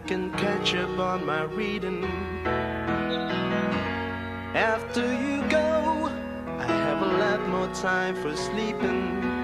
can catch up on my reading. After you go, I have a lot more time for sleeping.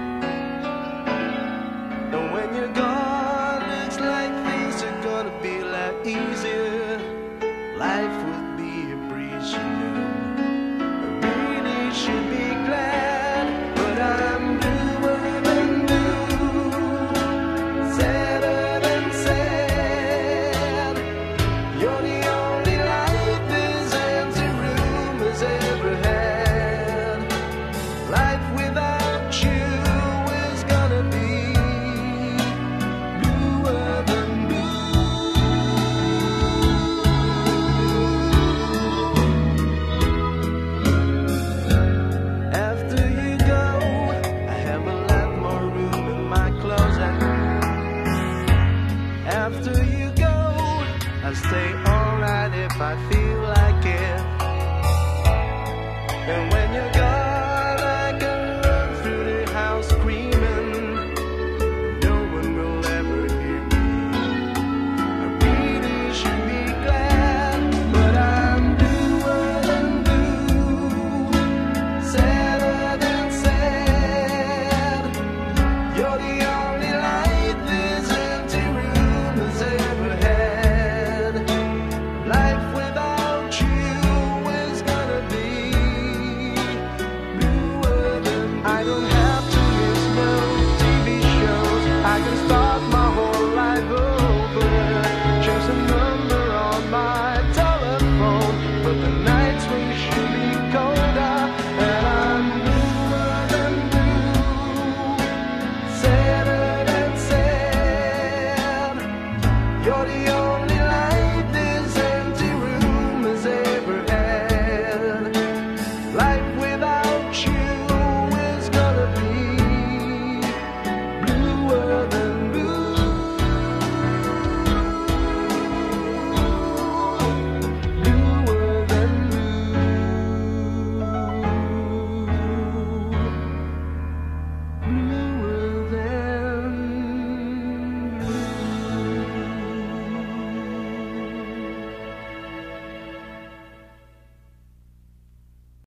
And when you're gone, looks like things are gonna be a lot easier. Life would be a breeze, you know. I really should be glad, but I'm bluer than blue, sadder than sad. You're the only light this empty room has ever had. Life without you is gonna be bluer than blue. After you go, I have a lot more room in my closet. After you go, I'll stay all night if I feel like it. And when you're gone,